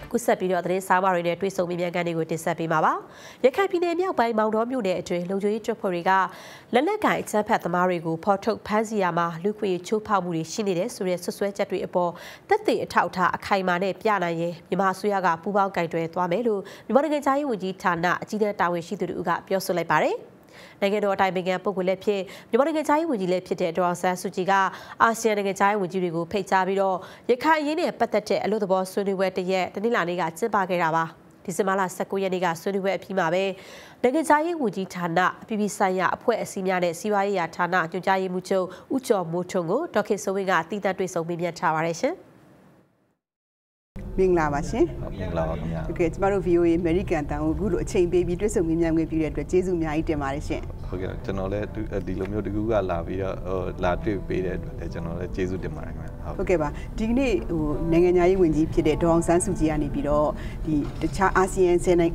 ကုဆက်ပြီးတော့သတင်းစာမတွေနဲ့တွေ့ဆုံမိမြန်ကန်တွေကိုတင်ဆက်ပေးမှာပါရခိုင်ပြည်နယ်မြောက်ပိုင်းမောင်တော်မြို့နယ်အတွင်းလုံခြုံရေးတပ်ဖွဲ့တွေကလက်နက်ကိုင်အကြမ်းဖက်သမားတွေကိုဖော်ထုတ်ဖမ်းဆီးရမှာလူခွေချိုးဖောက်မှုတွေရှိနေတယ်ဆိုတဲ့ဆွဆွဲချက်တွေအပေါ်တပ်တွေအထောက်အထားအခိုင်အမာနဲ့ပြနိုင်ရင်မြန်မာအစိုးရကပူးပေါင်းကင်တွယ်သွားမယ်လို့မြန်မာနိုင်ငံသားရေးဝန်ကြီးဌာနအကြီးအကဲတာဝန်ရှိသူတို့ကပြောဆိုလိုက်ပါတယ်နိုင်ငံတော်အတိုင်ပင်ခံပုဂ္ဂိုလ်လည်းဖြစ်မြန်မာနိုင်ငံသားရေးဝန်ကြီးလည်းဖြစ်တဲ့ဒေါ်ဆန်းစုကြည်ကအာဆီယံနိုင်ငံသားရေးဝန်ကြီးတွေကိုဖိတ်ကြားပြီးတော့ရခိုင်အရေးနဲ့ပတ်သက်တဲ့အလို့သဘောဆွေးနွေးပွဲတရက်တနင်္လာနေ့ကကျင်းပခဲ့တာပါဒီဇင်ဘာလ19ရက်နေ့ကဆွေးနွေးပွဲအပြီးမှာပဲနိုင်ငံသားရေးဝန်ကြီးဌာနအပြည်ပြည်ဆိုင်ရာအဖွဲ့အစည်းများနဲ့စီးပွားရေးရာဌာနညွှန်ကြားရေးမှူးချုပ်ဦးကျော်မိုးထွန်းကိုဒေါက်ခင်စိုးဝင်းကတည်တံ့တွေ့ဆုံမေးမြန်းထားပါတယ်ရှင်မင်္ဂလာပါရှင်မင်္ဂလာပါခင်ဗျာโอเคကျမတို့ VOA American တန်ကိုအခုလိုအချိန်ပေးပြီးတွေ့ဆုံမြင်မြန်ခွင့်ပြုတဲ့အတွက်ကျေးဇူးအများကြီးတင်ပါတယ်ရှင်ဟုတ်ကဲ့ကျွန်တော်လည်းဒီလိုမျိုးတကူကလာပြီးတော့လာတွေ့ပေးတဲ့အတွက်လည်းကျွန်တော်လည်းကျေးဇူးတင်ပါတယ်ခင်ဗျာဟုတ်ကဲ့ပါဒီကနေ့နိုင်ငံသားရေးဝန်ကြီးဖြစ်တဲ့ဒေါအောင်ဆန်းစုကြည်ကနေပြီးတော့ဒီတခြားအာဆီယံ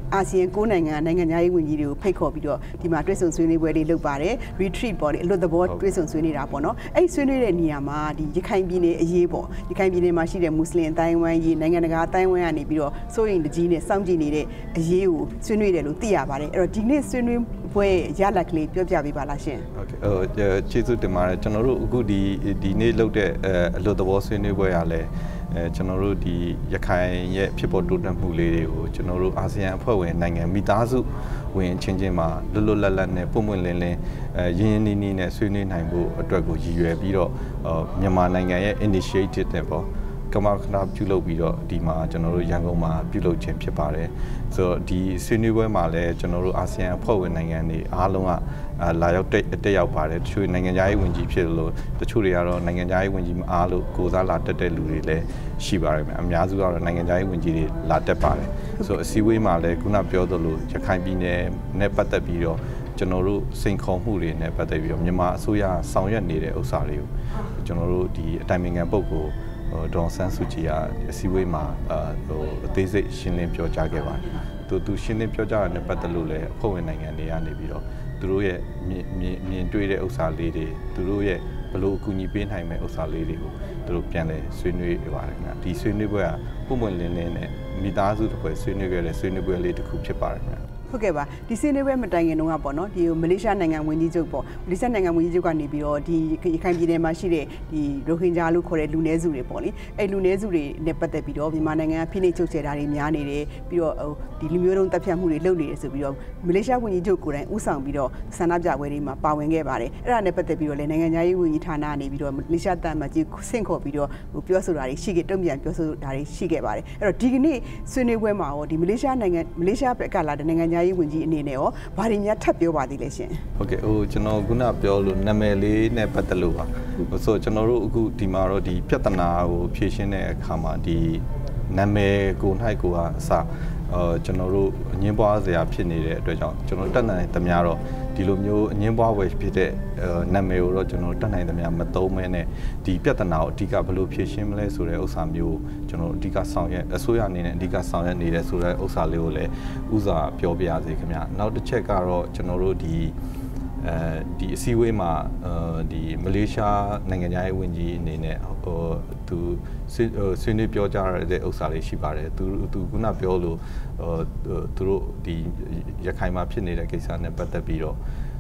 9နိုင်ငံနိုင်ငံသားရေးဝန်ကြီးတွေကိုဖိတ်ခေါ်ပြီးတော့ဒီမှာတွေ့ဆုံဆွေးနွေးပွဲတွေလုပ်ပါတယ် retreat ပေါ့လေအလွတ်သဘောတွေ့ဆုံဆွေးနွေးတာပေါ့နော်အဲ့ဆွေးနွေးတဲ့နေရာမှာဒီရခိုင်ပြည်နယ်အရေးပေါ့ရခိုင်ပြည်နယ်မှာရှိတဲ့မွတ်စလင်အတိုင်းအဝိုင်းရေးနိုင်ငံတကာအတိုင်းအဝိုင်းကနေပြီးတော့စိုးရိမ်တကြီးနဲ့စောင့်ကြည့်နေတဲ့အရေးကိုဆွေးနွေးတယ်လို့သိရပါတယ်အဲ့တော့ဒီနေ့ဆွေးနွေးပွဲရလဒ်ကလေးပြောပြပေးပါလားရှင်ဟုတ်ကဲ့ကျေးဇူးတင်ပါတယ်ကျွန်တော်တို့အခုဒီနေ့လုပ်တဲ့အလွတ်သဘောဆွေးနွေးပွဲရလဲကျွန်တော်တို့ဒီရခိုင်ရဲ့ဖြစ်ပေါ်တိုးတက်မှုလေးတွေကိုကျွန်တော်တို့အာဆီယံအဖွဲ့ဝင်နိုင်ငံမိသားစုဝင်ချင်းမှာလွတ်လွတ်လပ်လပ်နဲ့ပုံမှန်လင်းလင်းရင်းရင်းနှီးနှီးနဲ့ဆွေးနွေးနိုင်ဖို့အတွက်ကိုရည်ရွယ်ပြီးတော့မြန်မာနိုင်ငံရဲ့ initiative တဲ့ပေါ့ကမ္ဘာခဏပြုလုပ်ပြီးတော့ဒီမှာကျွန်တော်တို့ရန်ကုန်မှာပြုလုပ်ခြင်းဖြစ်ပါတယ်ဆိုတော့ဒီဆွေးနွေးပွဲမှာလည်းကျွန်တော်တို့အာဆီယံအဖွဲ့ဝင်နိုင်ငံတွေအားလုံးကလာရောက်တက်ရောက်ပါတယ်တချို့နိုင်ငံသားရေးဝန်ကြီးဖြစ်လို့တချို့တွေကတော့နိုင်ငံသားရေးဝန်ကြီးမအားလို့ကိုစားလာတက်တဲ့လူတွေလည်းရှိပါတယ်အများစုကတော့နိုင်ငံသားရေးဝန်ကြီးတွေလာတက်ပါတယ်ဆိုတော့အစည်းအဝေးမှာလည်းခုနပြောသလိုရခိုင်ပြည်နယ်နဲ့ပတ်သက်ပြီးတော့ကျွန်တော်တို့စိန်ခေါ်မှုတွေနဲ့ပတ်သက်ပြီးတော့မြန်မာအစိုးရဆောင်ရွက်နေတဲ့ဥစ္စာတွေကိုကျွန်တော်တို့ဒီအတိုင်ပင်ခံပုဂ္ဂိုလ်ဒေါ်ဆန်းစုကြည်ကအစည်းအဝေးမှာအသေးစိတ်ရှင်းလင်းပြောကြားခဲ့ပါတယ်သူရှင်းလင်းပြောကြားတာနဲ့ပတ်သက်လို့လည်းအဖွဲ့ဝင်နိုင်ငံတွေကနေပြီးတော့သူတို့ရဲ့မြင်တွေ့တဲ့ဥစ္စာလေးတွေသူတို့ရဲ့ဘလို့အကူအညီပေးနိုင်မဲ့ဥစ္စာလေးတွေကိုသူတို့ပြန်လဲဆွေးနွေးပါတယ်ခင်ဗျဒီဆွေးနွေးပွဲကပုံမှန်လင်းလင်းနဲ့မိသားစုတစ်ဖွဲ့ဆွေးနွေးခဲ့တဲ့ဆွေးနွေးပွဲလေးတစ်ခုဖြစ်ပါတယ်ခင်ဗျဟုတ်ကဲ့ပါဒီဆွေးနွေးပွဲမတိုင်ခင်တုန်းကပေါ့နော်ဒီမလေးရှားနိုင်ငံဝန်ကြီးချုပ်ပေါ့မလေးရှားနိုင်ငံဝန်ကြီးချုပ်ကနေပြီးတော့ဒီရခိုင်ပြည်နယ်မှာရှိတဲ့ဒီရိုဟင်ဂျာလို့ခေါ်တဲ့လူနည်းစုတွေပေါ့လေအဲ့လူနည်းစုတွေနဲ့ပတ်သက်ပြီးတော့မြန်မာနိုင်ငံကဖိနှိပ်ချုပ်ချယ်တာတွေများနေတယ်ပြီးတော့ဒီလူမျိုးတုံးတပ်ဖြတ်မှုတွေလုပ်နေတယ်ဆိုပြီးတော့မလေးရှားဝန်ကြီးချုပ်ကိုယ်တိုင်ဦးဆောင်ပြီးတော့ဆန္ဒပြပွဲတွေမှာပါဝင်ခဲ့ပါတယ်အဲ့ဒါနဲ့ပတ်သက်ပြီးတော့လည်းနိုင်ငံသားရေးဝန်ကြီးဌာနကနေပြီးတော့မလေးရှားတန်မကြီးဆင့်ခေါ်ပြီးတော့ပြောဆိုတာတွေရှိခဲ့တုံ့ပြန်ပြောဆိုတာတွေရှိခဲ့ပါတယ်အဲ့တော့ဒီကနေ့ဆွေးနွေးပွဲမှာရောဒီမလေးရှားဘက်ကလာတဲ့နိုင်ငံရေးဝန်ကြီးအနေနဲ့ရောဘာတွေများထပ်ပြောပါသေးလဲရှင်ဟုတ်ကဲ့ကျွန်တော်ခုနပြောလို့နာမည်လေးနဲ့ပတ်သက်လို့ပါဆိုကျွန်တော်တို့အခုဒီမှာတော့ဒီပြဿနာကိုဖြေရှင်းတဲ့အခါမှာဒီနာမည်ကို၌ကိုကအစကျွန်တော်တို့အငင်းပွားစရာဖြစ်နေတဲ့အတွက်ကြောင့်ကျွန်တော်တက်နိုင်သမျှတော့ဒီလိုမျိုးအငင်းပွားဝယ်ဖြစ်တဲ့နာမည်ကိုတော့ကျွန်တော်တက်နိုင်သမျှမသုံးမဲနဲ့ဒီပြဿနာကိုအဓိကဘယ်လိုဖြေရှင်းမလဲဆိုတဲ့ဥစ္စာမျိုးကျွန်တော်အဓိကဆောင်ရွက်အစိုးရအနေနဲ့အဓိကဆောင်ရွက်နေတဲ့ဆိုတဲ့ဥစ္စာလေးကိုလည်းဥစားပြောပြရစေခင်ဗျနောက်တစ်ချက်ကတော့ကျွန်တော်တို့ဒီအစည်းအဝေးမှာဒီမလေးရှားနိုင်ငံရေးဝန်ကြီးအနေနဲ့သူဆွေးနွေးပြောကြားရတဲ့ဥစ္စာလေးရှိပါတယ်သူခုနပြောလို့သူတို့ဒီရခိုင်မှာဖြစ်နေတဲ့ကိစ္စနဲ့ပတ်သက်ပြီးတော့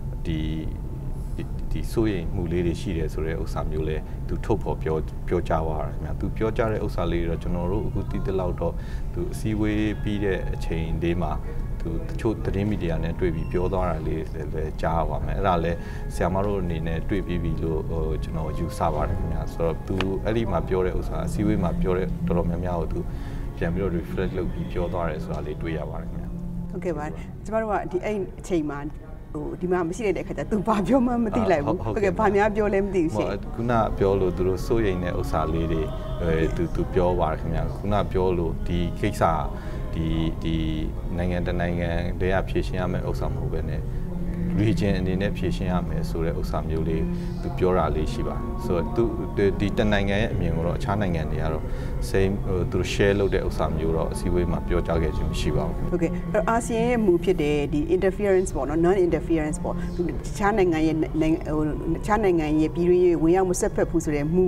ဒီစိုးရိမ်မှုလေးတွေရှိတယ်ဆိုတဲ့ဥစ္စာမျိုးလဲသူထုတ်ဖော်ပြောကြားသွားတာခင်ဗျာသူပြောကြားတဲ့ဥစ္စာလေးတော့ကျွန်တော်တို့အခုတည်တလောက်တော့သူအစည်းအဝေးပြီးတဲ့အချိန်လေးမှာသူတချို့သတင်းမီဒီယာနဲ့တွေ့ပြီးပြောသွားတာလေးလည်းကြားပါမယ်အဲ့ဒါလည်းဆရာမတို့အနေနဲ့တွေ့ပြီးပြီလို့ကျွန်တော်ယူဆပါတယ်ခင်ဗျာဆိုတော့သူအဲ့ဒီမှာပြောတဲ့ဥစ္စာအစည်းအဝေးမှာပြောတဲ့တော်တော်များများကိုသူပြန်ပြီးတော့ reflect လုပ်ပြီးပြောသွားတယ်ဆိုတာလေးတွေ့ရပါတယ်ခင်ဗျာဟုတ်ကဲ့ပါကျမတို့ကဒီအဲ့အချိန်မှာဒီမှာမရှိတဲ့အခါကျသူဘာပြောမှမသိလိုက်ဘူးဟုတ်ကဲ့ဘာများပြောလဲမသိဘူးရှင်ခုနပြောလို့သူတို့စိုးရိမ်တဲ့ဥစ္စာလေးတွေသူပြောပါတယ်ခင်ဗျာခုနပြောလို့ဒီကိစ္စဒီနိုင်ငံတနိုင်ငံတည်းကဖြည့်ရှင်းရမယ့်ဥစ္စာမဟုတ်ပဲね region အနေနဲ့ဖြည့်ရှင်းရမယ်ဆိုတဲ့ဥစ္စာမျိုးလေးသူပြောတာလေးရှိပါတယ်ဆိုတော့သူဒီတနိုင်ငံရဲ့အမြင်ကိုတော့အခြားနိုင်ငံတွေကတော့ same သူ share လုပ်တဲ့ဥစ္စာမျိုးတော့အစည်းအဝေးမှာပြောကြားခဲ့ခြင်းမရှိပါဘူးဟုတ်ကဲ့အာဆီယံရဲ့မူဖြစ်တဲ့ဒီ interference ပေါ့နော် non interference ပေါ့သူအခြားနိုင်ငံရဲ့ပြည်တွင်းရေးဝင်ရောက်မဆက်ဖက်ဘူးဆိုတဲ့မူ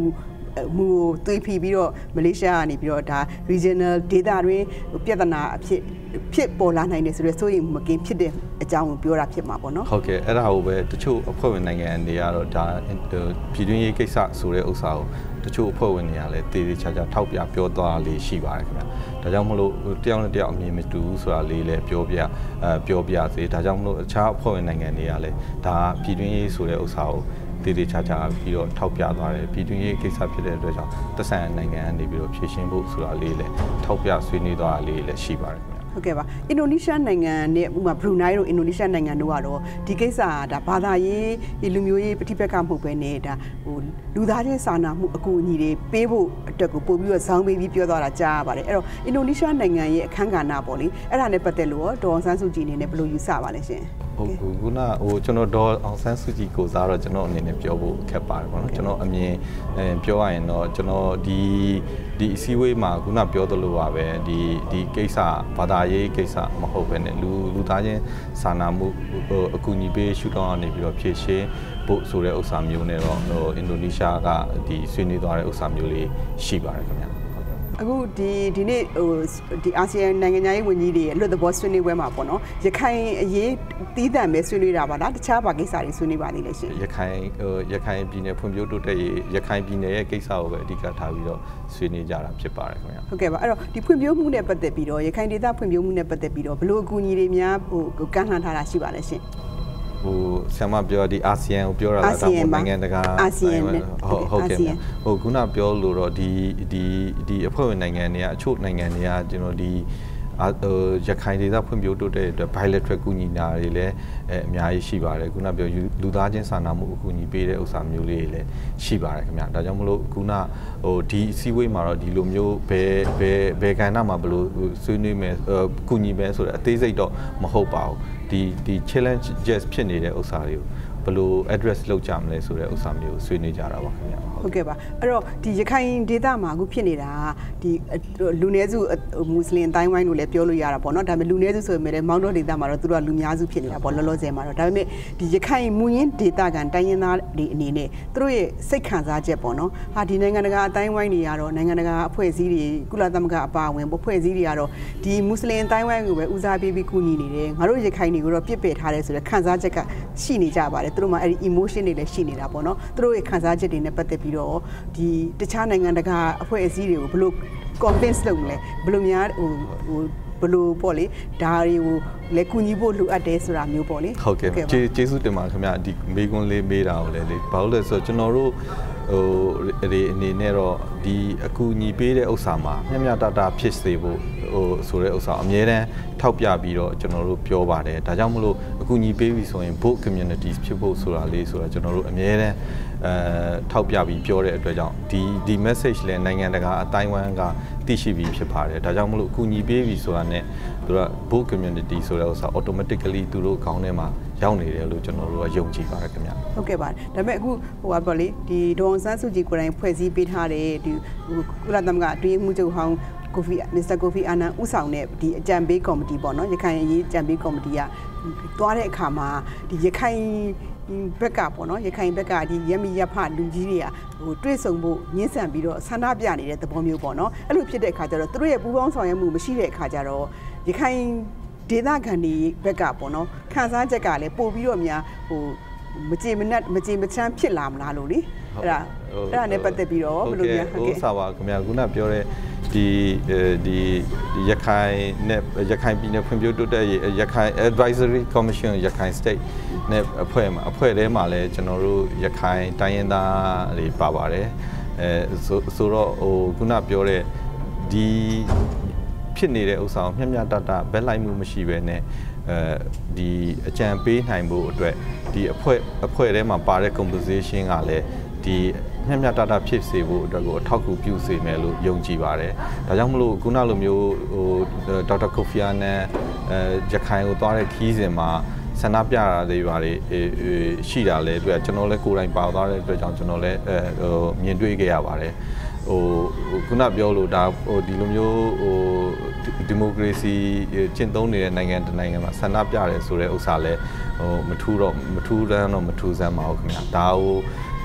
မူသွေးဖီပြီးတော့မလေးရှားကနေပြီးတော့ဒါ regional data တွင်ပြဿနာအဖြစ်ပေါ်လာနိုင်တယ်ဆိုတော့စိုးရိမ်မကင်းဖြစ်တဲ့အကြောင်းကိုပြောတာဖြစ်မှာပေါ့နော်ဟုတ်ကဲ့အဲ့ဒါကိုပဲတချို့အဖွဲ့ဝင်နိုင်ငံတွေကတော့ဒါပြည်တွင်းရေးကိစ္စဆိုတဲ့ဥစ္စာကိုတချို့အဖွဲ့ဝင်တွေကလည်းတည်တည်ချာချာထောက်ပြပြောသွားလေးရှိပါတယ်ခင်ဗျာဒါကြောင့်မလို့တယောက်နဲ့တယောက်အမြင်မတူဘူးဆိုတာလေးလည်းပြောပြစေဒါကြောင့်မလို့အခြားအဖွဲ့ဝင်နိုင်ငံတွေကလည်းဒါပြည်တွင်းရေးဆိုတဲ့ဥစ္စာကိုတည်တည်ချာချာပြီးတော့ထောက်ပြသွားတယ်ပြည်တွင်းရေးကိစ္စဖြစ်တဲ့အတွက်ကြောင့်သက်ဆိုင်ရာနိုင်ငံကနေပြီးတော့ဖြည့်ရှင်းဖို့ဆိုတာလေးလည်းထောက်ပြဆွေးနွေးသွားတာလေးလည်းရှိပါတယ်ဟုတ်ကဲ့ပါအင်ဒိုနီးရှားနိုင်ငံနဲ့ဥပမာဘရူနိုင်းတို့အင်ဒိုနီးရှားနိုင်ငံတို့ကတော့ဒီကိစ္စကဒါဘာသာရေးလူမျိုးရေးပဋိပက္ခမဟုတ်ပဲနဲ့ဒါဟိုလူသားချင်းစာနာမှုအကူအညီတွေပေးဖို့အတွက်ကိုပို့ပြီးတော့ဇောင်းပေးပြီးပြောသွားတာကြားရပါတယ်အဲ့တော့အင်ဒိုနီးရှားနိုင်ငံရဲ့အခန်းကဏ္ဍပေါ့လေအဲ့ဒါနဲ့ပတ်သက်လို့ဒေါ်အောင်ဆန်းစုကြည်အနေနဲ့ဘယ်လိုယူဆပါလဲရှင်ဟုတ်ခုနကျွန်တော်ဒေါ်အောင်ဆန်းစုကြည်ကိုစားတော့ကျွန်တော်အနေနဲ့ပြောဖို့ခက်ပါတယ်ပေါ့နော်ကျွန်တော်အမြင်ပြောရရင်တော့ကျွန်တော်ဒီအစည်းအဝေးမှာခုနပြောသလိုပါပဲဒီကိစ္စဘာသာရေးကိစ္စမဟုတ်ပဲねလူသားချင်းစာနာမှုအကူအညီပေးရှုထောင့်ကနေပြီးတော့ဖြည့်ရှင်းဖို့ဆိုတဲ့ဥစ္စာမျိုးနဲ့တော့အင်ဒိုနီးရှားကဒီဆွေးနွေးသွားတဲ့ဥစ္စာမျိုးလေးရှိပါတယ်ခင်ဗျာအခုဒီနေ့ဒီအာဆီယံနိုင်ငံရေးဝန်ကြီးတွေရဲ့လွတ်သဘောဆွေးနွေးပွဲမှာပေါ့နော်ရခိုင်အရေးတီးသန့်ပဲဆွေးနွေးတာပါလားတခြားဘာကိစ္စတွေဆွေးနွေးပါသေးလဲရှင်ရခိုင်ပြည်နယ်ဖွံ့ဖြိုးတိုးတက်ရေးရခိုင်ပြည်နယ်ရဲ့ကိစ္စကိုပဲအဓိကထားပြီးတော့ဆွေးနွေးကြတာဖြစ်ပါတယ်ခင်ဗျာဟုတ်ကဲ့ပါအဲ့တော့ဒီဖွံ့ဖြိုးမှုနဲ့ပတ်သက်ပြီးတော့ရခိုင်ဒေသဖွံ့ဖြိုးမှုနဲ့ပတ်သက်ပြီးတော့ဘယ်လိုအကူအညီတွေများကမ်းလှမ်းထားတာရှိပါလဲရှင်ဆရာမပြောဒီအာဆီယံကိုပြောတာလားဒါမှမဟုတ်နိုင်ငံတကာအာဆီယံဟုတ်ကဲ့ခုနပြောလို့တော့ဒီအဖွဲ့ဝင်နိုင်ငံတွေကအချို့နိုင်ငံတွေကကျွန်တော်ဒီရခိုင်ဒေသဖွံ့ဖြိုးတိုးတက်တဲ့အတွက် bilateral ကူညီတာတွေလည်းအများကြီးရှိပါတယ်ခုနပြောလူသားချင်းစာနာမှုအကူအညီပေးတဲ့ဥစ္စာမျိုးလေးတွေလည်းရှိပါတယ်ခင်ဗျာဒါကြောင့်မလို့ခုနဒီအစည်းအဝေးမှာတော့ဒီလိုမျိုးဘယ်ကဏ္ဍမှာဘယ်လိုဆွေးနွေးမယ်ကူညီမယ်ဆိုတဲ့အသေးစိတ်တော့မဟုတ်ပါဘူးဒီ challenges ဖြစ်နေတဲ့ဥစ္စာတွေကိုဘယ်လို address လုပ်ကြမလဲဆိုတဲ့ဥစ္စာမျိုးဆွေးနွေးကြတာပါခင်ဗျာဟုတ်ကဲ့ပါအဲ့တော့ဒီရခိုင်ဒေသမှာအခုဖြစ်နေတာဒီလူနည်းစုမွတ်စလင်တိုင်းဝိုင်းလို့လည်းပြောလို့ရတာပေါ့နော်ဒါပေမဲ့လူနည်းစုဆိုပေမဲ့မောင်းတော်ဒေသမှာတော့သူတို့ကလူများစုဖြစ်နေတာပေါ့လောလောဆယ်မှာတော့ဒါပေမဲ့ဒီရခိုင်မူရင်းဒေသကန်တိုင်းရင်းသားတွေအနေနဲ့သူတို့ရဲ့စိတ်ခံစားချက်ပေါ့နော်ဟာဒီနိုင်ငံတကာအတိုင်းဝိုင်းတွေကတော့နိုင်ငံတကာအဖွဲ့အစည်းတွေကုလသမဂ္ဂအပါအဝင်အဖွဲ့အစည်းတွေကတော့ဒီမွတ်စလင်တိုင်းဝိုင်းကိုပဲဦးစားပေးပြီးကူညီနေတယ်ငါတို့ရခိုင်တွေကိုတော့ပြစ်ပယ်ထားတယ်ဆိုတဲ့ခံစားချက်ကရှိနေကြပါတယ်သူတို့မှာအဲ့ဒီ emotion တွေလည်းရှိနေတာပေါ့နော်သူတို့ရဲ့ခံစားချက်တွေနဲ့ပတ်သက်ပြီးတော့ဒီတခြားနိုင်ငံတကာအဖွဲ့အစည်းတွေကိုဘယ်လို convince လုပ်မလဲဘယ်လိုများဘယ်လိုပေါ့လေဒါတွေကိုလည်းကူညီဖို့လိုအပ်တယ်ဆိုတာမျိုးပေါ့လေဟုတ်ကဲ့ကျေးဇူးတင်ပါခင်ဗျာဒီမေးခွန်းလေးမေးတာကိုလည်းလေဘာလို့လဲဆိုတော့ကျွန်တော်တို့ဒီအနေနဲ့တော့ဒီအကူအညီပေးတဲ့ဥစ္စာမှာမျှတတဖြစ်စေဖို့ဆိုတဲ့ဥစ္စာအများတန်းထောက်ပြပြီးတော့ကျွန်တော်တို့ပြောပါတယ်ဒါကြောင့်မလို့အကူအညီပေးပြီဆိုရင် both communities ဖြစ်ဖို့ဆိုတာလေးဆိုတာကျွန်တော်တို့အများတန်းထောက်ပြပြီးပြောတဲ့အတွက်ကြောင့်ဒီ message လဲနိုင်ငံတကာအတိုင်းအဝန်းကသိရှိပြီးဖြစ်ပါတယ်ဒါကြောင့်မလို့အကူအညီပေးပြီဆိုတာနဲ့သူက both community ဆိုတဲ့ဥစ္စာ automatically သူတို့ခေါင်းထဲမှာရောက်နေတယ်လို့ကျွန်တော်တို့ကယုံကြည်ပါတယ်ခင်ဗျဟုတ်ကဲ့ပါဒါပေမဲ့အခုဟိုပါလေဒီဒေါ်အောင်ဆန်းစုကြည်ကိုယ်တိုင်ဖွဲ့စည်းပေးထားတဲ့ဒီကုလသမဂ္ဂအတွင်းမှုချုပ်ဟောင်းMr. Kofi Annan ဦးဆောင်တဲ့ဒီအကြံပေးကော်မတီပေါ့နော်ရခိုင်အရေးအကြံပေးကော်မတီကသွားတဲ့အခါမှာဒီရခိုင်ဘက်ကပေါ့နော်ရခိုင်ဘက်ကဒီရမီရဖလူကြီးတွေကဟိုတွေ့ဆုံဖို့ညှင်းဆန်ပြီးတော့ဆန္ဒပြနေတဲ့သဘောမျိုးပေါ့နော်အဲ့လိုဖြစ်တဲ့အခါကျတော့သူတို့ရဲ့ပူးပေါင်းဆောင်ရွက်မှုမရှိတဲ့အခါကျတော့ရခိုင်ဒေသခံတွေဘက်ကပေါ့နော်ခံစားချက်ကလည်းပို့ပြီးတော့များဟိုမကြေမချမ်းဖြစ်လာမလားလို့လေအဲ့ဒါနဲ့ပတ်သက်ပြီးတော့ဘယ်လိုများဟုတ်ကဲ့ဟုတ်ပါခင်ဗျာခုနပြောတဲ့ဒီရခိုင်နဲ့ရခိုင်ပြည်နယ်ဖွံ့ဖြိုးတိုးတက်ရေးရခိုင် Advisory Commission ရခိုင် State နဲ့အဖွဲ့ထဲမှာလည်းကျွန်တော်တို့ရခိုင်တိုင်းရင်းသားတွေပါပါတယ်ဆိုတော့ဟိုခုနပြောတဲ့ဒီဖြစ်နေတဲ့ဥစ္စာကိုမျှတတဘက်လိုက်မှုမရှိဘဲနဲ့ဒီအကြံပေးနိုင်ဖို့အတွက်ဒီအဖွဲ့ထဲမှာပါတဲ့ composition ကလည်းဒီမျှတတဖြစ်စေဖို့အတွက်ကိုအထောက်အကူပြုစေမယ်လို့ယုံကြည်ပါတယ်။ဒါကြောင့်မလို့ခုနလိုမျိုးဟိုဒေါက်တာကိုဖီအာနန်ရခိုင်ကိုသွားတဲ့ခီးစဉ်မှာဆန္ဒပြတာတွေပါတယ်ရှိတာလေအတွက်ကျွန်တော်လည်းကိုယ်တိုင်ပါသွားတဲ့အတွက်ကြောင့်ကျွန်တော်လည်းဟိုမြင်တွေ့ခဲ့ရပါတယ်။ဟိုခုနပြောလို့ဒါဟိုဒီလိုမျိုးဟိုဒီမိုကရေစီကျင့်သုံးနေတဲ့နိုင်ငံတစ်နိုင်ငံမှာဆန္ဒပြတယ်ဆိုတဲ့ဥစ္စာလဲဟိုမထူးတန်းတော့မထူးဆန်းပါဘူးခင်ဗျာဒါဟို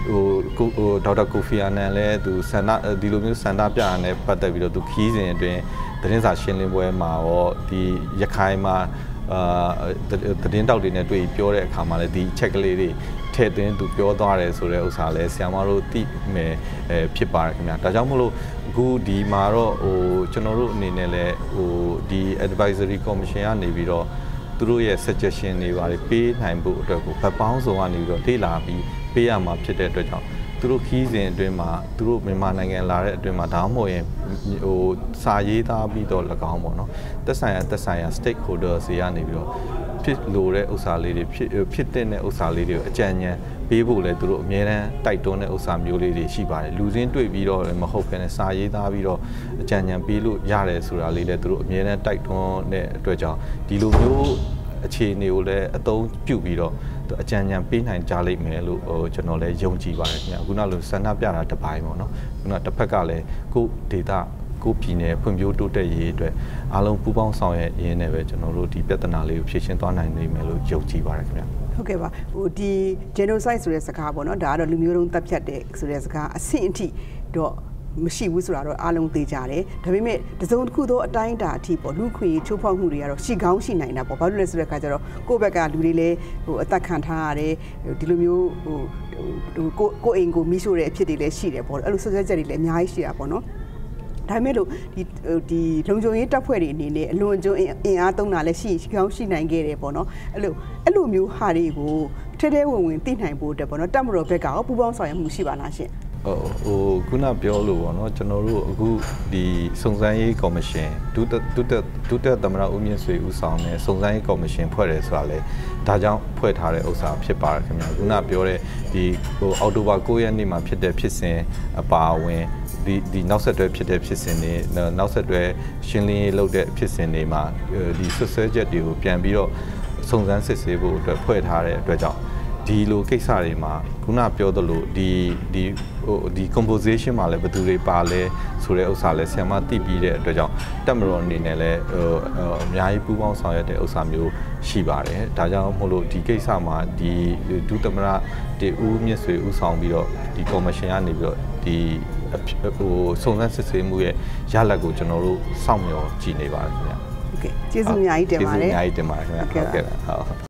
ဒေါက်တာကိုဖီအာနန်လည်းသူဆန္ဒဒီလိုမျိုးဆန္ဒပြရတဲ့ပတ်သက်ပြီးတော့သူခီးစဉ်အတွင်းသတင်းစာရှင်းလင်းပွဲမှာရောဒီရခိုင်မှာသတင်းတောက်တွေနဲ့တွေ့ပြောတဲ့အခါမှာလည်းဒီချက်ကလေးတွေထည့်သွင်းသူပြောသွားတယ်ဆိုတဲ့ဥစ္စာလည်းဆရာမတို့သိမယ်ဖြစ်ပါတယ်ခင်ဗျာဒါကြောင့်မို့လို့အခုဒီမှာတော့ကျွန်တော်တို့အနေနဲ့လည်းဒီ advisory commission ကနေပြီးတော့သူတို့ရဲ့ suggestion တွေပါတယ်ပေးနိုင်ဖို့အတွက်ကိုဗတ်ပေါင်းစုံကနေပြီးတော့လေ့လာပြီးပေးရမှာဖြစ်တဲ့အတွက်ကြောင့်သူတို့ခီးစဉ်အတွင်းမှာသူတို့မြန်မာနိုင်ငံလာတဲ့အတွင်းမှာဒါမှမဟုတ်ရင်စာရေးသားပြီးတော့၎င်းပေါ့နော်သက်ဆိုင်ရာ stakeholders တွေကနေပြီးတော့ဖြစ်လို့တဲ့ဥစ္စာလေးတွေဖြစ်တဲ့ဥစ္စာလေးတွေကိုအကြံဉာဏ်ပေးဖို့လဲသူတို့အများအားတိုက်တွန်းတဲ့ဥစ္စာမျိုးလေးတွေရှိပါတယ်လူချင်းတွေ့ပြီးတော့မဟုတ်ဘဲနဲ့စာရေးသားပြီးတော့အကြံဉာဏ်ပေးလို့ရတယ်ဆိုတာလေးလဲသူတို့အများအားတိုက်တွန်းတဲ့အတွက်ကြောင့်ဒီလိုမျိုးအခြေအနေကိုလည်းအသုံးပြုပြီးတော့အကြံဉာဏ်ပေးနိုင်ကြလိမ့်မယ်လို့ကျွန်တော်လည်းယုံကြည်ပါတယ်ခင်ဗျာခုနလိုဆန္ဒပြတာတစ်ပိုင်းပေါ့နော်ခုနတစ်ဖက်ကလည်းကိုယ်ဒေတာကိုပြည်နယ်ဖွံ့ဖြိုးတိုးတက်ရေးအတွက်အားလုံးပူးပေါင်းဆောင်ရွက်ရင်းနဲ့ပဲကျွန်တော်တို့ဒီပြဿနာလေးကိုဖြေရှင်းသွားနိုင်နိုင်မယ်လို့ယုံကြည်ပါတယ်ခင်ဗျာဟုတ်ကဲ့ပါဒီ genocide ဆိုတဲ့စကားပေါ့နော်ဒါကတော့လူမျိုးတုံးတပ်ဖြတ်တဲ့ဆိုတဲ့စကားအဆင့်အထိတော့မရှိဘူးဆိုတာတော့အားလုံးသိကြတယ်ဒါပေမဲ့တစုံတစ်ခုသောအတိုင်းအတာအထိပေါ့လူခွေချိုးဖောက်မှုတွေကတော့ရှိကောင်းရှိနိုင်တာပေါ့ဘာလို့လဲဆိုတဲ့အခါကျတော့ကိုယ့်ဘက်ကလူတွေလည်းအသက်ခံထားရတယ်ဒီလိုမျိုးကိုအိမ်ကိုမိရှို့တဲ့အဖြစ်တွေလည်းရှိတယ်ပေါ့အဲ့လိုဆွဆွဲချက်တွေလည်းအများကြီးရှိတာပေါ့နော်ဒါပေမဲ့လို့ဒီလုံခြုံရေးတပ်ဖွဲ့တွေအနေနဲ့အလွန်ကျွန်းအင်အားသုံးတာလည်းရှိကောင်းရှိနိုင်ခဲ့တယ်ပေါ့နော်အဲ့လိုမျိုးဟာတွေကိုထဲဝင်သိနိုင်ဖို့အတွက်ပေါ့နော်တပ်မတော်ဘက်ကရောပူးပေါင်းဆောင်ရွက်မှုရှိပါလားရှင်ခုနပြောလို့ပေါ့နော်ကျွန်တော်တို့အခုဒီစုံစမ်းရေးကော်မရှင်ဒုတက်သမ္မတဦးမြင့်ဆွေဦးဆောင်တဲ့စုံစမ်းရေးကော်မရှင်ဖွဲ့တယ်ဆိုတာလေဒါကြောင့်ဖွဲ့ထားတဲ့ဥစ္စာဖြစ်ပါတယ်ခင်ဗျာခုနပြောတဲ့ဒီအောက်တိုဘာ9ရက်နေ့မှာဖြစ်တဲ့ဖြစ်စဉ်အပါအဝင်ဒီနောက်ဆက်တွဲဖြစ်တဲ့ဖြစ်စဉ်တွေနောက်ဆက်တွဲရှင်းလင်းရေးလုပ်တဲ့ဖြစ်စဉ်တွေမှာဒီဆွဆွဲချက်တွေကိုပြန်ပြီးတော့စုံစမ်းစစ်ဆေးဖို့အတွက်ဖွဲ့ထားတဲ့အတွက်ကြောင့်ဒီလိုကိစ္စတွေမှာခုနပြောသလိုဒီ composition မှာလည်းဘယ်သူတွေပါလဲဆိုတဲ့ဥစ္စာလည်းဆရာမသိပြီးတဲ့အတွက်ကြောင့်တက်မတော်အနေနဲ့လည်းအများကြီးပူးပေါင်းဆောင်ရွက်တဲ့ဥစ္စာမျိုးရှိပါတယ်ဒါကြောင့်မို့လို့ဒီကိစ္စမှာဒီဒုသမ္မတတေဦးမြင့်ဆွေဦးဆောင်ပြီးတော့ဒီ commission ကနေပြီးတော့ဒီစုံစမ်းစစ်ဆေးမှုရဲ့ရလဒ်ကိုကျွန်တော်တို့စောင့်မျှော်ကြည့်နေပါတယ်ခင်ဗျာဟုတ်ကဲ့ကျေးဇူးအများကြီးတင်ပါတယ်ကျေးဇူးအများကြီးတင်ပါတယ်ခင်ဗျာဟုတ်ကဲ့ဟုတ်